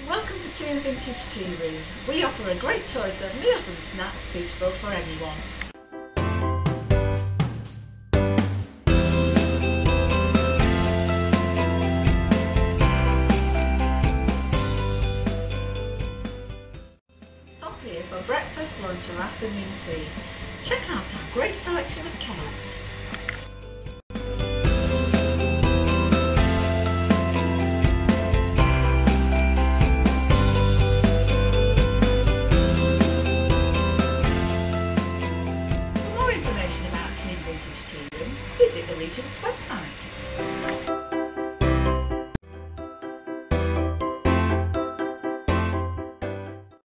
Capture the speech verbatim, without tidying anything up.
Welcome to Tea Vintage Tearoom. We offer a great choice of meals and snacks suitable for anyone. Stop here for breakfast, lunch or afternoon tea. Check out our great selection of cakes.